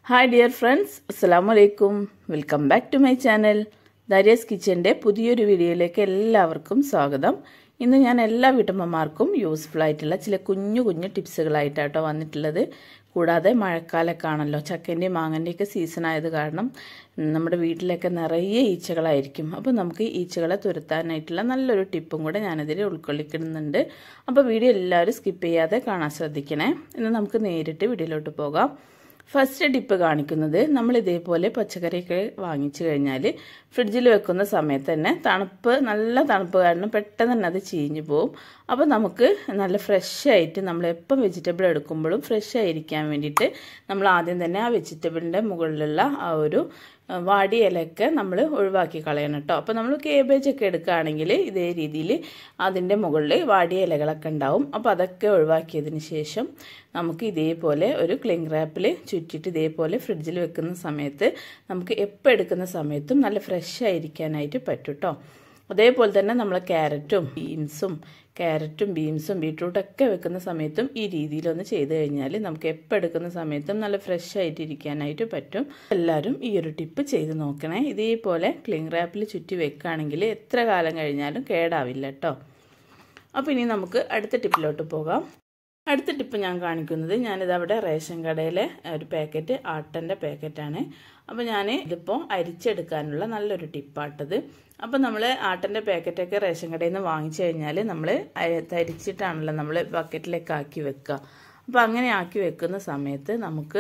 Hi dear friends, അസ്സലാമു അലൈക്കും. Welcome back to my channel. Dariya's കിച്ചൻ്റെ പുതിയൊരു വീഡിയോയിലേക്ക് എല്ലാവർക്കും സ്വാഗതം. ഇന്ന് ഞാൻ എല്ലാ വീട്ടമ്മമാർക്കും യൂസ്ഫുൾ ആയിട്ടുള്ള ചില കുഞ്ഞു കുഞ്ഞു ടിപ്സുകളായിട്ടാട്ടോ വന്നിട്ടുള്ളത്. കൂടാതെ മഴക്കാലമൊക്കെ ആണല്ലോ, ചക്കൻ്റെയും മാങ്ങൻ്റെയൊക്കെ സീസൺ ആയത് കാരണം നമ്മുടെ വീട്ടിലൊക്കെ നിറയെ ഈച്ചകളായിരിക്കും. അപ്പോൾ നമുക്ക് ഈച്ചകളെ തുരത്താനായിട്ടുള്ള നല്ലൊരു ടിപ്പും കൂടെ ഞാനിതിൽ ഉൾക്കൊള്ളിക്കുന്നുണ്ട്. അപ്പോൾ വീഡിയോ എല്ലാവരും സ്കിപ്പ് ചെയ്യാതെ കാണാൻ ശ്രദ്ധിക്കണേ. ഇന്ന് നമുക്ക് നേരിട്ട് വീഡിയോയിലോട്ട് പോകാം. ഫസ്റ്റ് ടിപ്പ് കാണിക്കുന്നത്, നമ്മൾ ഇതേപോലെ പച്ചക്കറിയൊക്കെ വാങ്ങിച്ചു കഴിഞ്ഞാൽ ഫ്രിഡ്ജിൽ വെക്കുന്ന സമയത്ത് തന്നെ നല്ല തണുപ്പ് കാരണം പെട്ടെന്ന് തന്നെ അത് ചീഞ്ഞു പോവും. അപ്പോൾ നമുക്ക് നല്ല ഫ്രഷ് ആയിട്ട് നമ്മൾ എപ്പം വെജിറ്റബിൾ എടുക്കുമ്പോഴും ഫ്രഷ് ആയിരിക്കാൻ വേണ്ടിയിട്ട് നമ്മൾ ആദ്യം തന്നെ ആ വെജിറ്റബിളിൻ്റെ മുകളിലുള്ള ആ ഒരു വാടിയ ഇലയൊക്കെ നമ്മൾ ഒഴിവാക്കി കളയണം കേട്ടോ. അപ്പോൾ നമ്മൾ കേബേജൊക്കെ എടുക്കുകയാണെങ്കിൽ ഇതേ രീതിയിൽ അതിൻ്റെ മുകളിൽ വാടിയ ഇലകളൊക്കെ ഉണ്ടാവും. അപ്പോൾ അതൊക്കെ ഒഴിവാക്കിയതിന് ശേഷം നമുക്ക് ഇതേപോലെ ഒരു ക്ലിംഗ് റാപ്പിൽ ചുറ്റിയിട്ട് ഇതേപോലെ ഫ്രിഡ്ജിൽ വെക്കുന്ന സമയത്ത് നമുക്ക് എപ്പോൾ എടുക്കുന്ന സമയത്തും നല്ല ഫ്രഷ് ആയിരിക്കാനായിട്ട് പറ്റും കേട്ടോ. അതേപോലെ തന്നെ നമ്മൾ ക്യാരറ്റും ബീൻസും ബീട്രൂട്ടൊക്കെ വെക്കുന്ന സമയത്തും ഈ രീതിയിലൊന്ന് ചെയ്ത് കഴിഞ്ഞാൽ നമുക്ക് എപ്പോൾ എടുക്കുന്ന സമയത്തും നല്ല ഫ്രഷ് ആയിട്ട് ഇരിക്കാനായിട്ട് പറ്റും. എല്ലാവരും ഈ ഒരു ടിപ്പ് ചെയ്ത് നോക്കണേ. ഇതേപോലെ ക്ലിംഗ് റാപ്പിൽ ചുറ്റി വെക്കുകയാണെങ്കിൽ എത്ര കാലം കഴിഞ്ഞാലും കേടാവില്ല കേട്ടോ. അപ്പോൾ ഇനി നമുക്ക് അടുത്ത ടിപ്പിലോട്ട് പോകാം. അടുത്ത ടിപ്പ് ഞാൻ കാണിക്കുന്നത്, ഞാനിതവിടെ റേഷൻ കടയിലെ ഒരു പാക്കറ്റ് ആട്ടൻ്റെ പാക്കറ്റാണ്. അപ്പോൾ ഞാൻ ഇതിപ്പോൾ അരിച്ചെടുക്കാനുള്ള നല്ലൊരു ടിപ്പാട്ടത്. അപ്പോൾ നമ്മൾ ആട്ടൻ്റെ പാക്കറ്റൊക്കെ റേഷൻ കടയിൽ നിന്ന് വാങ്ങിച്ചു കഴിഞ്ഞാൽ നമ്മൾ തരിച്ചിട്ടാണല്ലോ നമ്മൾ ബക്കറ്റിലേക്ക് ആക്കി വെക്കുക. അപ്പോൾ അങ്ങനെ ആക്കി വെക്കുന്ന സമയത്ത് നമുക്ക്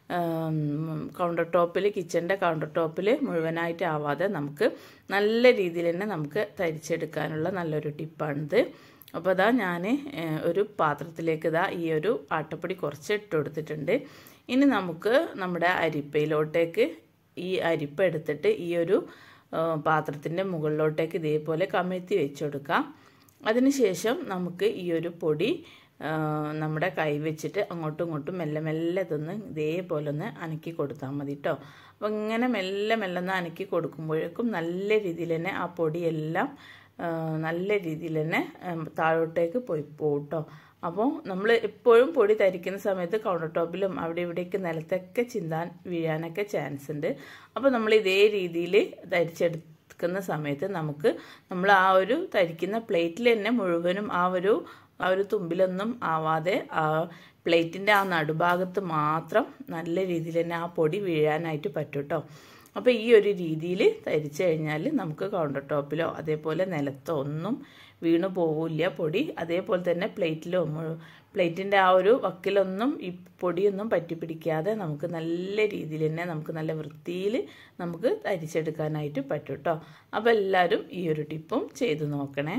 കിച്ചൻ്റെ കൗണ്ടർ ടോപ്പിൽ മുഴുവനായിട്ട് ആവാതെ നമുക്ക് നല്ല രീതിയിൽ തന്നെ നമുക്ക് തരിച്ചെടുക്കാനുള്ള നല്ലൊരു ടിപ്പാണിത്. അപ്പോൾ അതാ ഞാൻ ഒരു പാത്രത്തിലേക്ക് ഈ ഒരു ആട്ടപ്പൊടി കുറച്ച് ഇട്ട് കൊടുത്തിട്ടുണ്ട്. ഇനി നമുക്ക് നമ്മുടെ അരിപ്പയിലോട്ടേക്ക് ഈ അരിപ്പ എടുത്തിട്ട് ഈ ഒരു പാത്രത്തിൻ്റെ മുകളിലോട്ടേക്ക് ഇതേപോലെ കമഴ്ത്തി വെച്ച് കൊടുക്കാം. അതിനുശേഷം നമുക്ക് ഈ ഒരു പൊടി നമ്മുടെ കൈ വെച്ചിട്ട് അങ്ങോട്ടും ഇങ്ങോട്ടും മെല്ലെ മെല്ലെ ഇതൊന്ന് ഇതേപോലെ ഒന്ന് അനക്കി കൊടുത്താൽ മതി കേട്ടോ. അപ്പോൾ ഇങ്ങനെ മെല്ലെ മെല്ലെ ഒന്ന് അനക്കി കൊടുക്കുമ്പോഴേക്കും നല്ല രീതിയിൽ തന്നെ ആ പൊടിയെല്ലാം നല്ല രീതിയിൽ തന്നെ താഴോട്ടേക്ക് പോകും കേട്ടോ. അപ്പോൾ നമ്മൾ എപ്പോഴും പൊടി തരിക്കുന്ന സമയത്ത് കൗണ്ടർ ടോപ്പിലും അവിടെ ഇവിടേക്ക് നിലത്തൊക്കെ വീഴാനൊക്കെ ചാൻസ് ഉണ്ട്. അപ്പോൾ നമ്മൾ ഇതേ രീതിയിൽ തരിച്ചെടുക്കുന്ന സമയത്ത് നമ്മൾ ആ ഒരു തരിക്കുന്ന പ്ലേറ്റിൽ തന്നെ മുഴുവനും ആ ഒരു തുമ്പിലൊന്നും ആവാതെ ആ പ്ലേറ്റിൻ്റെ ആ നടുഭാഗത്ത് മാത്രം നല്ല രീതിയിൽ തന്നെ ആ പൊടി വീഴാനായിട്ട് പറ്റും കേട്ടോ. അപ്പോൾ ഈ ഒരു രീതിയിൽ തരിച്ചു കഴിഞ്ഞാൽ നമുക്ക് കൗണ്ടർ ടോപ്പിലോ അതേപോലെ നിലത്തോ ഒന്നും വീണു പോവില്ല പൊടി. അതേപോലെ തന്നെ പ്ലേറ്റിൻ്റെ ആ ഒരു വക്കിലൊന്നും ഈ പൊടിയൊന്നും പറ്റിപ്പിടിക്കാതെ നമുക്ക് നല്ല രീതിയിൽ തന്നെ നമുക്ക് നല്ല വൃത്തിയിൽ നമുക്ക് തരിച്ചെടുക്കാനായിട്ട് പറ്റും കേട്ടോ. അപ്പോൾ എല്ലാവരും ഈ ഒരു ടിപ്പും ചെയ്തു നോക്കണേ.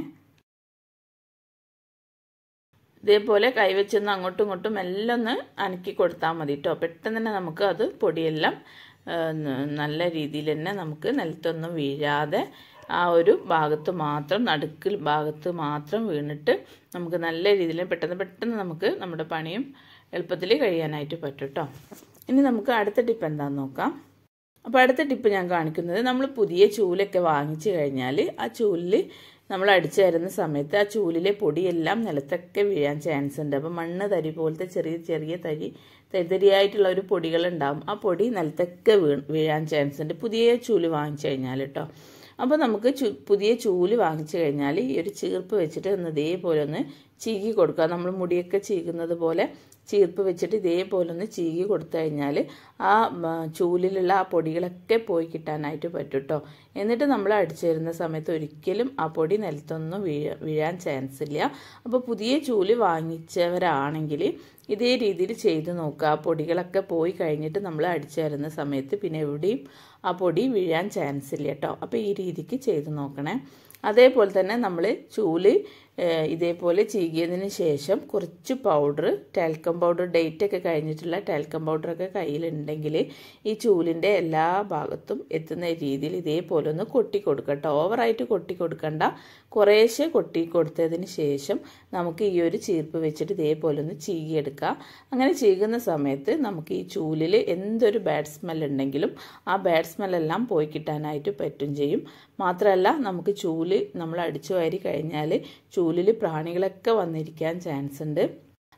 ഇതേപോലെ കൈവച്ചൊന്ന് അങ്ങോട്ടും ഇങ്ങോട്ടും എല്ലാം ഒന്ന് അനക്കി കൊടുത്താൽ മതി കേട്ടോ. പെട്ടെന്ന് തന്നെ നമുക്ക് അത് പൊടിയെല്ലാം നല്ല രീതിയിൽ തന്നെ നമുക്ക് നിലത്തൊന്നും വീഴാതെ ആ ഒരു ഭാഗത്ത് മാത്രം നടുക്കിൽ ഭാഗത്ത് മാത്രം വീണിട്ട് നമുക്ക് നല്ല രീതിയിൽ പെട്ടെന്ന് നമുക്ക് നമ്മുടെ പണിയും എളുപ്പത്തിൽ കഴിയാനായിട്ട് പറ്റും കേട്ടോ. ഇനി നമുക്ക് അടുത്ത ടിപ്പ് എന്താണെന്ന് നോക്കാം. അപ്പോൾ അടുത്ത ടിപ്പ് ഞാൻ കാണിക്കുന്നത്, നമ്മൾ പുതിയ ചൂലൊക്കെ വാങ്ങിച്ചു കഴിഞ്ഞാൽ ആ ചൂലിൽ നമ്മൾ അടിച്ചു തരുന്ന സമയത്ത് ആ ചൂലിലെ പൊടിയെല്ലാം നിലത്തൊക്കെ വീഴാൻ ചാൻസ് ഉണ്ട്. അപ്പോൾ മണ്ണ് തരി പോലത്തെ ചെറിയ തരിതരിയായിട്ടുള്ള ഒരു പൊടികളുണ്ടാവും. ആ പൊടി നിലത്തൊക്കെ വീഴാൻ ചാൻസ് ഉണ്ട് പുതിയ ചൂല് വാങ്ങിച്ചു കഴിഞ്ഞാൽ കേട്ടോ. അപ്പോൾ നമുക്ക് പുതിയ ചൂല് വാങ്ങിച്ചു കഴിഞ്ഞാൽ ഈ ഒരു ചീർപ്പ് വെച്ചിട്ട് ഇതേപോലെ ഒന്ന് ചീകി കൊടുക്കുക. നമ്മൾ മുടിയൊക്കെ ചീകുന്നത് പോലെ ചീർപ്പ് വെച്ചിട്ട് ഇതേപോലെ ഒന്ന് ചീകി കൊടുത്തു കഴിഞ്ഞാൽ ആ ചൂലിലുള്ള ആ പൊടികളൊക്കെ പോയി കിട്ടാനായിട്ട് പറ്റും കേട്ടോ. എന്നിട്ട് നമ്മൾ അടിച്ചു തരുന്ന സമയത്ത് ഒരിക്കലും ആ പൊടി നിലത്തൊന്നും വീഴാൻ ചാൻസ് ഇല്ല. അപ്പോൾ പുതിയ ചൂല് വാങ്ങിച്ചവരാണെങ്കിൽ ഇതേ രീതിയിൽ ചെയ്ത് നോക്കുക. ആ പൊടികളൊക്കെ പോയി കഴിഞ്ഞിട്ട് നമ്മൾ അടിച്ചു തരുന്ന സമയത്ത് പിന്നെ എവിടെയും ആ പൊടി വീഴാൻ ചാൻസ് ഇല്ല കേട്ടോ. അപ്പോൾ ഈ രീതിക്ക് ചെയ്ത് നോക്കണേ. അതേപോലെ തന്നെ നമ്മൾ ചൂല് ഇതേപോലെ ചീകിയതിന് ശേഷം കുറച്ച് പൗഡർ, ടാൽക്കം പൗഡർ, ഡേറ്റൊക്കെ കഴിഞ്ഞിട്ടുള്ള ടാൽക്കം പൗഡറൊക്കെ കയ്യിലുണ്ടെങ്കിൽ ഈ ചൂലിൻ്റെ എല്ലാ ഭാഗത്തും എത്തുന്ന രീതിയിൽ ഇതേപോലെ ഒന്ന് കൊട്ടി കൊടുക്കുക കേട്ടോ. ഓവറായിട്ട് കൊട്ടി കൊടുക്കണ്ട, കുറേശ്ശെ കൊട്ടി കൊടുത്തതിന് ശേഷം നമുക്ക് ഈ ഒരു ചീർപ്പ് വെച്ചിട്ട് ഇതേപോലെ ഒന്ന് ചീകിയെടുക്കുക. അങ്ങനെ ചീകുന്ന സമയത്ത് നമുക്ക് ഈ ചൂലിൽ എന്തൊരു ബാഡ് സ്മെല്ലുണ്ടെങ്കിലും ആ ബാഡ് സ്മെല്ലെല്ലാം പോയി കിട്ടാനായിട്ട് പറ്റും ചെയ്യും. മാത്രമല്ല നമുക്ക് ചൂല് നമ്മൾ അടിച്ചു വാരി കഴിഞ്ഞാൽ ചൂലിൽ പ്രാണികളൊക്കെ വന്നിരിക്കാൻ ചാൻസ് ഉണ്ട്.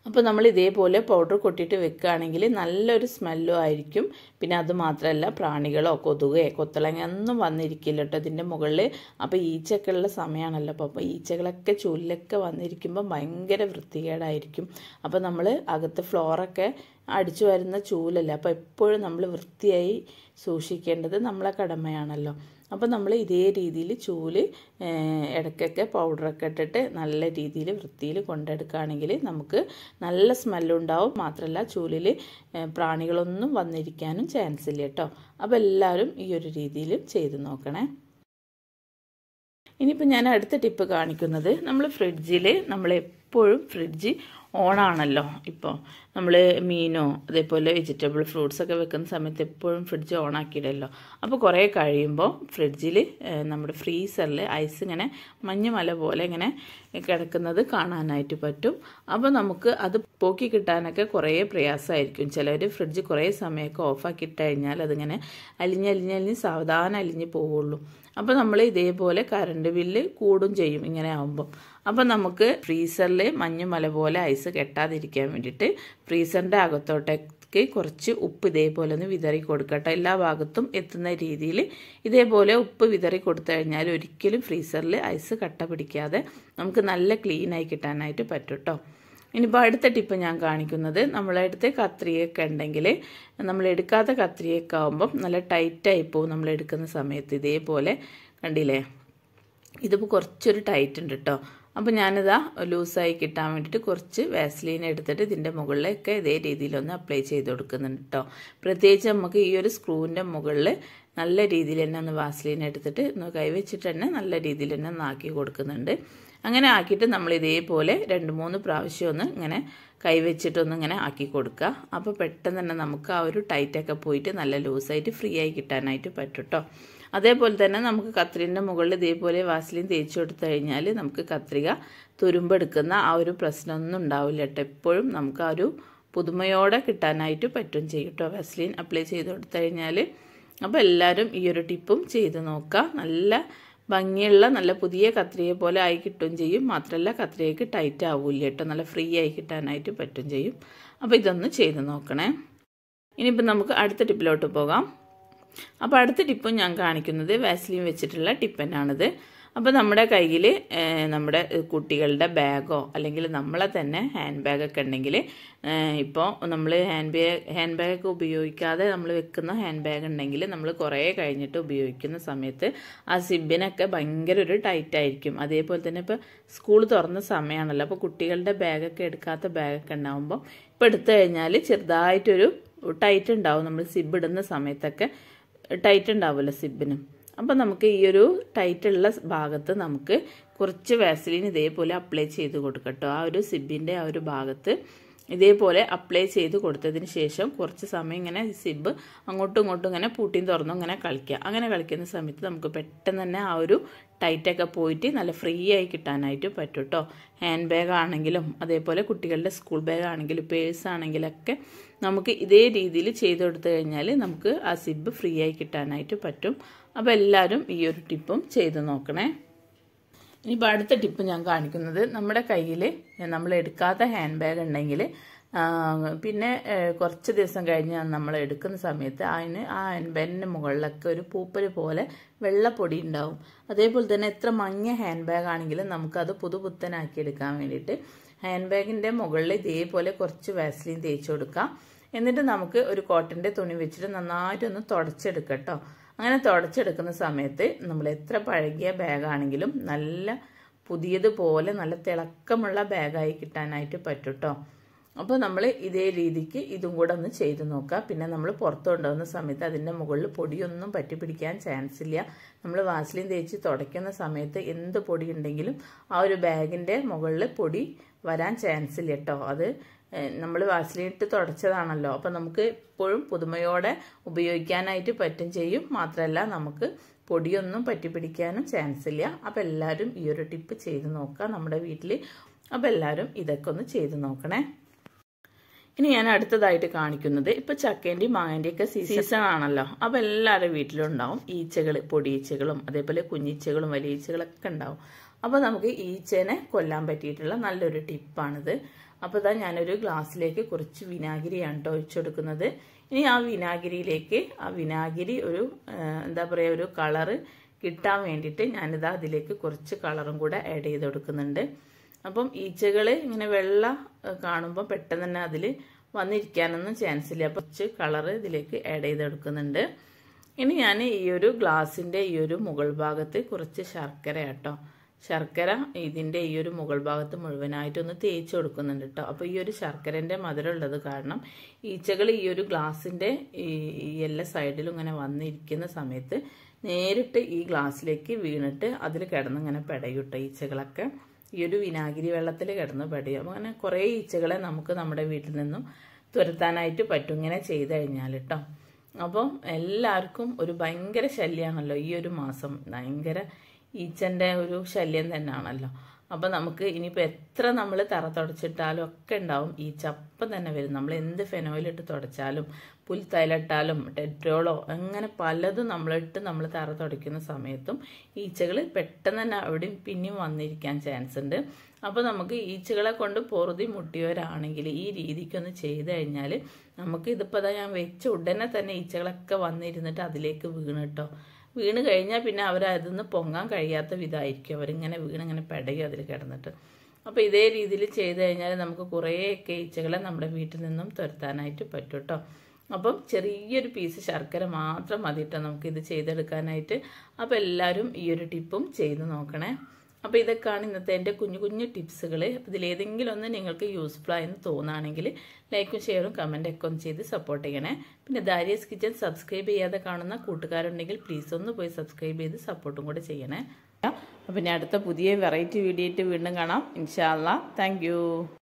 അപ്പോൾ നമ്മൾ ഇതേപോലെ പൗഡർ കൊട്ടിയിട്ട് വെക്കുകയാണെങ്കിൽ നല്ലൊരു സ്മെല്ലും ആയിരിക്കും. പിന്നെ അത് മാത്രമല്ല പ്രാണികളോ കൊതുകോ കൊത്തളങ്ങ ഒന്നും വന്നിരിക്കില്ല കേട്ടോ ഇതിൻ്റെ മുകളിൽ. അപ്പോൾ ഈച്ചയൊക്കെ ഉള്ള സമയമാണല്ലോ, അപ്പോൾ ഈച്ചകളൊക്കെ ചൂലിലൊക്കെ വന്നിരിക്കുമ്പോൾ ഭയങ്കര വൃത്തികേടായിരിക്കും. അപ്പോൾ നമ്മൾ അകത്ത് ഫ്ലോറൊക്കെ അടിച്ചു വരുന്ന ചൂലല്ല, അപ്പോൾ എപ്പോഴും നമ്മൾ വൃത്തിയായി സൂക്ഷിക്കേണ്ടത് നമ്മളെ കടമയാണല്ലോ. അപ്പോൾ നമ്മൾ ഇതേ രീതിയിൽ ചൂല് ഇടയ്ക്കൊക്കെ പൗഡറൊക്കെ ഇട്ടിട്ട് നല്ല രീതിയിൽ വൃത്തിയിൽ കൊണ്ടെടുക്കുകയാണെങ്കിൽ നമുക്ക് നല്ല സ്മെല്ലുണ്ടാവും. മാത്രമല്ല ചൂലിൽ പ്രാണികളൊന്നും വന്നിരിക്കാനും ചാൻസ് ഇല്ല കേട്ടോ. അപ്പോൾ എല്ലാവരും ഈ ഒരു രീതിയിൽ ചെയ്ത് നോക്കണേ. ഇനിയിപ്പോൾ ഞാൻ അടുത്ത ടിപ്പ് കാണിക്കുന്നത്, നമ്മൾ ഫ്രിഡ്ജിൽ നമ്മളെപ്പോഴും ഫ്രിഡ്ജ് ഓണാണല്ലോ. ഇപ്പോൾ നമ്മൾ മീനോ അതേപോലെ വെജിറ്റബിൾ ഫ്രൂട്ട്സൊക്കെ വെക്കുന്ന സമയത്ത് എപ്പോഴും ഫ്രിഡ്ജ് ഓണാക്കിയിടല്ലോ. അപ്പോൾ കുറേ കഴിയുമ്പോൾ ഫ്രിഡ്ജിൽ നമ്മുടെ ഫ്രീസറിൽ ഐസ് ഇങ്ങനെ മഞ്ഞുമല പോലെ ഇങ്ങനെ കിടക്കുന്നത് കാണാനായിട്ട് പറ്റും. അപ്പോൾ നമുക്ക് അത് പോക്കി കിട്ടാനൊക്കെ കുറേ പ്രയാസമായിരിക്കും. ചിലർ ഫ്രിഡ്ജ് കുറേ സമയമൊക്കെ ഓഫാക്കിയിട്ട് കഴിഞ്ഞാൽ അതിങ്ങനെ അലിഞ്ഞ് സാവധാനം അലിഞ്ഞ് പോവുള്ളൂ. അപ്പോൾ നമ്മൾ ഇതേപോലെ കറണ്ട് ബില്ല് കൂടും ചെയ്യും ഇങ്ങനെ ആകുമ്പോൾ. അപ്പോൾ നമുക്ക് ഫ്രീസറിൽ മഞ്ഞുമല പോലെ ഐസ് കെട്ടാതിരിക്കാൻ വേണ്ടിയിട്ട് ഫ്രീസറിൻ്റെ അകത്തോട്ടേക്ക് കുറച്ച് ഉപ്പ് ഇതേപോലെ ഒന്ന് വിതറി കൊടുക്കട്ടെ. എല്ലാ ഭാഗത്തും എത്തുന്ന രീതിയിൽ ഇതേപോലെ ഉപ്പ് വിതറി കൊടുത്തു കഴിഞ്ഞാൽ ഒരിക്കലും ഫ്രീസറിൽ ഐസ് കട്ട പിടിക്കാതെ നമുക്ക് നല്ല ക്ലീനായി കിട്ടാനായിട്ട് പറ്റും കേട്ടോ. ഇനിയിപ്പോൾ അടുത്ത ടിപ്പ് ഞാൻ കാണിക്കുന്നത്, നമ്മളടുത്ത് കത്രികയൊക്കെ ഉണ്ടെങ്കിൽ നമ്മൾ എടുക്കാത്ത കത്രികയൊക്കെ ആകുമ്പം നല്ല ടൈറ്റായി പോകും നമ്മൾ എടുക്കുന്ന സമയത്ത്. ഇതേപോലെ കണ്ടില്ലേ, ഇതിപ്പോൾ കുറച്ചൊരു ടൈറ്റ് ഉണ്ട് കേട്ടോ. അപ്പോൾ ഞാനിതാ ലൂസായി കിട്ടാൻ വേണ്ടിയിട്ട് കുറച്ച് വാസ്ലീൻ എടുത്തിട്ട് ഇതിൻ്റെ മുകളിലൊക്കെ ഇതേ രീതിയിലൊന്ന് അപ്ലൈ ചെയ്ത് കൊടുക്കുന്നുണ്ട് കേട്ടോ. പ്രത്യേകിച്ച് നമുക്ക് ഈ ഒരു സ്ക്രൂവിൻ്റെ മുകളിൽ നല്ല രീതിയിൽ തന്നെ ഒന്ന് വാസ്ലീൻ എടുത്തിട്ട് ഒന്ന് കൈവച്ചിട്ട് തന്നെ നല്ല രീതിയിൽ തന്നെ ഒന്ന് ആക്കി കൊടുക്കുന്നുണ്ട്. അങ്ങനെ ആക്കിയിട്ട് നമ്മൾ ഇതേപോലെ 2-3 പ്രാവശ്യം ഒന്ന് ഇങ്ങനെ കൈവച്ചിട്ടൊന്ന് ഇങ്ങനെ ആക്കി കൊടുക്കുക. അപ്പോൾ പെട്ടെന്ന് തന്നെ നമുക്ക് ആ ഒരു ടൈറ്റൊക്കെ പോയിട്ട് നല്ല ലൂസായിട്ട് ഫ്രീ ആയി കിട്ടാനായിട്ട് പറ്റും കേട്ടോ. അതേപോലെ തന്നെ നമുക്ക് കത്രികൻ്റെ മുകളിൽ ഇതേപോലെ വാസ്ലിൻ തേച്ച് കൊടുത്തു കഴിഞ്ഞാൽ നമുക്ക് കത്രിക തുരുമ്പെടുക്കുന്ന ആ ഒരു പ്രശ്നമൊന്നും ഉണ്ടാവില്ല കേട്ടോ. എപ്പോഴും നമുക്ക് ആ ഒരു പുതുമയോടെ കിട്ടാനായിട്ട് പറ്റും ചെയ്യും കേട്ടോ വാസ്ലിൻ അപ്ലൈ ചെയ്ത് കൊടുത്തു കഴിഞ്ഞാൽ. അപ്പോൾ എല്ലാവരും ഈ ഒരു ടിപ്പും ചെയ്ത് നോക്കുക. നല്ല ഭംഗിയുള്ള നല്ല പുതിയ കത്രിക പോലെ ആയി കിട്ടുകയും ചെയ്യും. മാത്രമല്ല കത്രികയ്ക്ക് ടൈറ്റ് ആവില്ല കേട്ടോ, നല്ല ഫ്രീ ആയി കിട്ടാനായിട്ട് പറ്റും ചെയ്യും. അപ്പോൾ ഇതൊന്ന് ചെയ്ത് നോക്കണേ. ഇനിയിപ്പോൾ നമുക്ക് അടുത്ത ടിപ്പിലോട്ട് പോകാം. അപ്പോൾ അടുത്ത ടിപ്പും ഞാൻ കാണിക്കുന്നത് വാസ്ലിൻ വെച്ചിട്ടുള്ള ടിപ്പ് തന്നെയാണിത്. അപ്പോൾ നമ്മുടെ കയ്യിൽ നമ്മുടെ കുട്ടികളുടെ ബാഗോ അല്ലെങ്കിൽ നമ്മളെ തന്നെ ഹാൻഡ് ബാഗൊക്കെ ഉണ്ടെങ്കിൽ, ഇപ്പോൾ നമ്മൾ ഹാൻഡ് ബാഗൊക്കെ ഉപയോഗിക്കാതെ നമ്മൾ വെക്കുന്ന ഹാൻഡ് ബാഗ് ഉണ്ടെങ്കിൽ നമ്മൾ കുറേ കഴിഞ്ഞിട്ട് ഉപയോഗിക്കുന്ന സമയത്ത് ആ സിബിനൊക്കെ ഭയങ്കര ഒരു ടൈറ്റ് ആയിരിക്കും. അതേപോലെ തന്നെ ഇപ്പോൾ സ്കൂൾ തുറന്ന സമയമാണല്ലോ, അപ്പോൾ കുട്ടികളുടെ ബാഗൊക്കെ എടുക്കാത്ത ബാഗൊക്കെ ഉണ്ടാകുമ്പോൾ ഇപ്പോൾ എടുത്തു കഴിഞ്ഞാൽ ചെറുതായിട്ടൊരു ടൈറ്റ് ഉണ്ടാവും. നമ്മൾ സിബ് ഇടുന്ന സമയത്തൊക്കെ ടൈറ്റ് ഉണ്ടാവുമല്ലോ സിബിനും. അപ്പോൾ നമുക്ക് ഈ ഒരു ടൈറ്റുള്ള ഭാഗത്ത് നമുക്ക് കുറച്ച് വാസ്ലിൻ ഇതേപോലെ അപ്ലൈ ചെയ്ത് കൊടുക്കട്ടോ. ആ ഒരു സിബിൻ്റെ ആ ഒരു ഭാഗത്ത് ഇതേപോലെ അപ്ലൈ ചെയ്ത് കൊടുത്തതിന് ശേഷം കുറച്ച് സമയം ഇങ്ങനെ സിബ് അങ്ങോട്ടും ഇങ്ങോട്ടും ഇങ്ങനെ പൂട്ടിയും തുറന്നും ഇങ്ങനെ കളിക്കുക. അങ്ങനെ കളിക്കുന്ന സമയത്ത് നമുക്ക് പെട്ടെന്ന് തന്നെ ആ ഒരു ടൈറ്റൊക്കെ പോയിട്ട് നല്ല ഫ്രീ ആയി കിട്ടാനായിട്ട് പറ്റും കേട്ടോ. ഹാൻഡ് ബാഗ് ആണെങ്കിലും അതേപോലെ കുട്ടികളുടെ സ്കൂൾ ബാഗ് ആണെങ്കിലും പേഴ്സ് ആണെങ്കിലൊക്കെ നമുക്ക് ഇതേ രീതിയിൽ ചെയ്ത് കൊടുത്തു കഴിഞ്ഞാൽ നമുക്ക് ആ സിബ് ഫ്രീ ആയി കിട്ടാനായിട്ട് പറ്റും. അപ്പോൾ എല്ലാവരും ഈ ഒരു ടിപ്പും ചെയ്ത് നോക്കണേ. ഇനിയിപ്പോൾ അടുത്ത ടിപ്പ് ഞാൻ കാണിക്കുന്നത്, നമ്മുടെ കയ്യിൽ നമ്മൾ എടുക്കാത്ത ഹാൻഡ് ബാഗ് ഉണ്ടെങ്കിൽ പിന്നെ കുറച്ച് ദിവസം കഴിഞ്ഞ് നമ്മൾ എടുക്കുന്ന സമയത്ത് അതിന് ആ ഹാൻഡ് ബാഗിൻ്റെ മുകളിലൊക്കെ ഒരു പൂപ്പൽ പോലെ വെള്ളപ്പൊടി ഉണ്ടാവും. അതേപോലെ തന്നെ എത്ര മങ്ങിയ ഹാൻഡ് ബാഗ് ആണെങ്കിലും നമുക്കത് പുതുപുത്തനാക്കി എടുക്കാൻ വേണ്ടിയിട്ട് ഹാൻഡ് ബാഗിൻ്റെ മുകളിൽ ഇതേപോലെ കുറച്ച് വാസ്ലിൻ തേച്ച് കൊടുക്കാം. എന്നിട്ട് നമുക്ക് ഒരു കോട്ടൻ്റെ തുണി വെച്ചിട്ട് നന്നായിട്ടൊന്ന് തുടച്ചെടുക്കാം കേട്ടോ. അങ്ങനെ തുടച്ചെടുക്കുന്ന സമയത്ത് നമ്മൾ എത്ര പഴകിയ ബാഗാണെങ്കിലും നല്ല പുതിയതുപോലെ നല്ല തിളക്കമുള്ള ബാഗായി കിട്ടാനായിട്ട് പറ്റും കേട്ടോ. അപ്പോൾ നമ്മൾ ഇതേ രീതിക്ക് ഇതും കൂടെ ഒന്ന് ചെയ്ത് നോക്കുക. പിന്നെ നമ്മൾ പുറത്ത് കൊണ്ടുപോകുന്ന സമയത്ത് അതിൻ്റെ മുകളിൽ പൊടിയൊന്നും പറ്റി പിടിക്കാൻ ചാൻസ് ഇല്ല. നമ്മൾ വാസ്ലിൻ തേച്ച് തുടയ്ക്കുന്ന സമയത്ത് എന്ത് പൊടി ഉണ്ടെങ്കിലും ആ ഒരു ബാഗിൻ്റെ മുകളിൽ പൊടി വരാൻ ചാൻസ് ഇല്ല കേട്ടോ. അത് നമ്മൾ വാസ്ലിൻ ഇട്ട് തുടച്ചതാണല്ലോ, അപ്പോൾ നമുക്ക് എപ്പോഴും പുതുമയോടെ ഉപയോഗിക്കാനായിട്ട് പറ്റും ചെയ്യും. മാത്രമല്ല നമുക്ക് പൊടിയൊന്നും പറ്റി പിടിക്കാനും ചാൻസ് ഇല്ല. അപ്പോൾ എല്ലാവരും ഈ ഒരു ടിപ്പ് ചെയ്ത് നോക്കുക നമ്മുടെ വീട്ടിൽ. അപ്പോൾ എല്ലാവരും ഇതൊക്കെ ഒന്ന് ചെയ്ത് നോക്കണേ. ഇനി ഞാൻ അടുത്തതായിട്ട് കാണിക്കുന്നത്, ഇപ്പോൾ ചക്കേൻ്റെയും മാങ്ങേൻ്റെയൊക്കെ സീസൺ ആണല്ലോ. അപ്പോൾ എല്ലാവരുടെ വീട്ടിലും ഉണ്ടാവും ഈച്ചകൾ, പൊടിയീച്ചകളും അതേപോലെ കുഞ്ഞീച്ചകളും വലിയ ഈച്ചകളൊക്കെ ഉണ്ടാവും. അപ്പോൾ നമുക്ക് ഈച്ചേനെ കൊല്ലാൻ പറ്റിയിട്ടുള്ള നല്ലൊരു ടിപ്പാണിത്. അപ്പോൾ ഇതാ ഞാനൊരു ഗ്ലാസ്സിലേക്ക് കുറച്ച് വിനാഗിരിയാണ് കേട്ടോ ഒഴിച്ചു കൊടുക്കുന്നത്. ഇനി ആ വിനാഗിരിയിലേക്ക് ആ വിനാഗിരി ഒരു എന്താ പറയുക ഒരു കളറ് കിട്ടാൻ വേണ്ടിയിട്ട് ഞാനിതാ അതിലേക്ക് കുറച്ച് കളറും കൂടെ ആഡ് ചെയ്ത് കൊടുക്കുന്നുണ്ട്. അപ്പം ഈച്ചകൾ ഇങ്ങനെ വെള്ള കാണുമ്പോൾ പെട്ടെന്ന് തന്നെ അതിൽ വന്നിരിക്കാനൊന്നും ചാൻസ് ഇല്ല. കുറച്ച് കളറ് ഇതിലേക്ക് ആഡ് ചെയ്ത് കൊടുക്കുന്നുണ്ട്. ഇനി ഞാൻ ഈ ഒരു ഗ്ലാസിൻ്റെ ഈ ഒരു മുകൾ ഭാഗത്ത് കുറച്ച് ശർക്കര കേട്ടോ, ശർക്കര ഇതിൻ്റെ ഈ ഒരു മുകൾ ഭാഗത്ത് മുഴുവനായിട്ടൊന്ന് തേച്ച് കൊടുക്കുന്നുണ്ട് കേട്ടോ. അപ്പോൾ ഈ ഒരു ശർക്കരൻ്റെ മധുരം ഉള്ളത് കാരണം ഈച്ചകൾ ഈ ഒരു ഗ്ലാസിൻ്റെ ഈ എല്ലാ സൈഡിലും ഇങ്ങനെ വന്നിരിക്കുന്ന സമയത്ത് നേരിട്ട് ഈ ഗ്ലാസ്സിലേക്ക് വീണിട്ട് അതിൽ കിടന്ന് ഇങ്ങനെ പെടയും കേട്ടോ. ഈച്ചകളൊക്കെ ഈ ഒരു വിനാഗിരി വെള്ളത്തിൽ കിടന്ന് പെടയും. അപ്പോൾ അങ്ങനെ കുറേ ഈച്ചകളെ നമുക്ക് നമ്മുടെ വീട്ടിൽ നിന്നും തുരത്താനായിട്ട് പറ്റും ഇങ്ങനെ ചെയ്ത് കഴിഞ്ഞാൽ കേട്ടോ. അപ്പം എല്ലാവർക്കും ഒരു ഭയങ്കര ശല്യമാണല്ലോ ഈ ഒരു മാസം, ഭയങ്കര ഈച്ചൻ്റെ ഒരു ശല്യം തന്നെയാണല്ലോ. അപ്പം നമുക്ക് ഇനിയിപ്പോൾ എത്ര നമ്മൾ തറ തുടച്ചിട്ടാലും ഒക്കെ ഉണ്ടാവും ഈച്ച, അപ്പം തന്നെ വരും. നമ്മൾ എന്ത് ഫെനോയിലിട്ട് തുടച്ചാലും പുൽത്തൈലിട്ടാലും ഡെറ്റോളോ അങ്ങനെ പലതും നമ്മളിട്ട് നമ്മൾ തറ തുടയ്ക്കുന്ന സമയത്തും ഈച്ചകൾ പെട്ടെന്ന് തന്നെ അവിടെയും പിന്നെയും വന്നിരിക്കാൻ ചാൻസ് ഉണ്ട്. അപ്പോൾ നമുക്ക് ഈച്ചകളെ കൊണ്ട് പൊറുതി മുട്ടിയവരാണെങ്കിൽ ഈ രീതിക്കൊന്ന് ചെയ്ത് കഴിഞ്ഞാൽ നമുക്ക് ഇതിപ്പോൾ അതാ ഞാൻ വെച്ച ഉടനെ തന്നെ ഈച്ചകളൊക്കെ വന്നിരുന്നിട്ട് അതിലേക്ക് വീണിട്ടോ. വീണ് കഴിഞ്ഞാൽ പിന്നെ അവരതിന്ന് പൊങ്ങാൻ കഴിയാത്ത വിധമായിരിക്കും, അവരിങ്ങനെ വീണിങ്ങനെ പെടയും അതിൽ കിടന്നിട്ട്. അപ്പോൾ ഇതേ രീതിയിൽ ചെയ്ത് കഴിഞ്ഞാൽ നമുക്ക് കുറേയൊക്കെ ഈച്ചകളെ നമ്മുടെ വീട്ടിൽ നിന്നും തുരത്താനായിട്ട് പറ്റും കേട്ടോ. അപ്പം ചെറിയൊരു പീസ് ശർക്കര മാത്രം മതി കേട്ടോ നമുക്കിത് ചെയ്തെടുക്കാനായിട്ട്. അപ്പോൾ എല്ലാവരും ഈ ഒരു ടിപ്പും ചെയ്ത് നോക്കണേ. അപ്പോൾ ഇതൊക്കെയാണ് ഇന്നത്തെ എൻ്റെ കുഞ്ഞു കുഞ്ഞു ടിപ്സുകൾ. ഇതിലേതെങ്കിലും ഒന്ന് നിങ്ങൾക്ക് യൂസ്ഫുൾ ആയെന്ന് തോന്നുകയാണെങ്കിൽ ലൈക്കും ഷെയറും കമൻറ്റൊക്കെ ഒന്ന് ചെയ്ത് സപ്പോർട്ട് ചെയ്യണേ. പിന്നെ ദാരിയസ് കിച്ചൻ സബ്സ്ക്രൈബ് ചെയ്യാതെ കാണുന്ന കൂട്ടുകാരുണ്ടെങ്കിൽ പ്ലീസ് ഒന്ന് പോയി സബ്സ്ക്രൈബ് ചെയ്ത് സപ്പോർട്ടും കൂടെ ചെയ്യണേ. അപ്പോൾ ഞാൻ അടുത്ത പുതിയ വെറൈറ്റി വീഡിയോ ആയിട്ട് വീണ്ടും കാണാം ഇൻഷാ അല്ലാ. Thank you.